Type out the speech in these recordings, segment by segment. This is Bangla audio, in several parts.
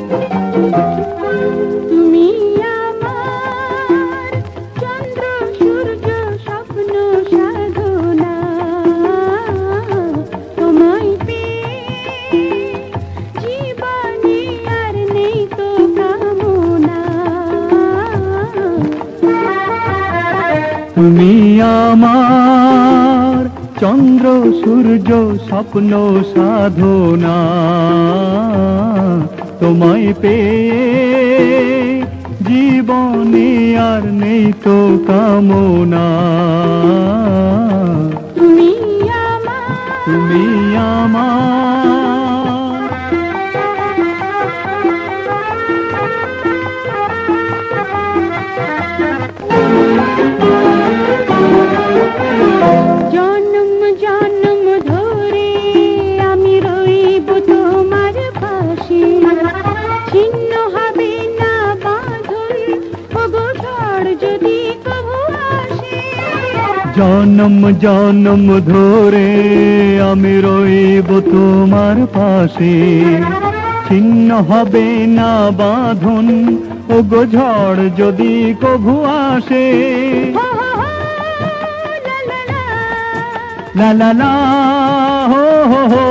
তুমি আমার চন্দ্র সূর্য স্বপ্ন সাধনা, তোমায় পেয়ে জীবনে আর নেই তো কামনা। তুমি আমার চন্দ্র সূর্য স্বপ্ন সাধনা, তোমায় পেয়ে জীবনে আর নেই তো কামনা। তুমি আমার, তুমি আমার জন্ম জন্ম ধরে আমি রইব তোমার পাশে, ছিন্ন হবে না বাঁধন ওগো ঝড় যদি কভু আসে। জন্ম জন্ম ধরে আমি রইব তোমার পাশে, ছিন্ন হবে না বাঁধন ওগো ঝড় যদি কভু আসে। লা লা লা হো হো হো,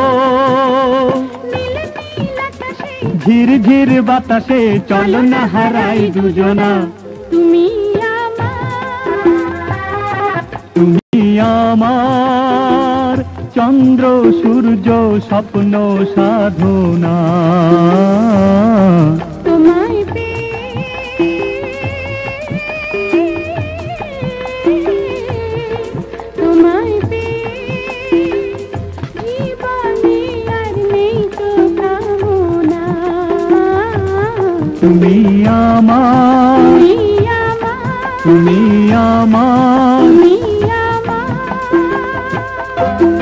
ঝির ঝির বাতাসে চলো না হারাই দুজনা। তুমি আমার, তুমি আমার চন্দ্র সূর্য স্বপ্ন সাধনা, তোমায় পেয়ে তোমায় পেয়ে জীবনে আর নেই তো কামনা। তুমি আমার, তুমি আমার, তুমি আমার তুমি আমার।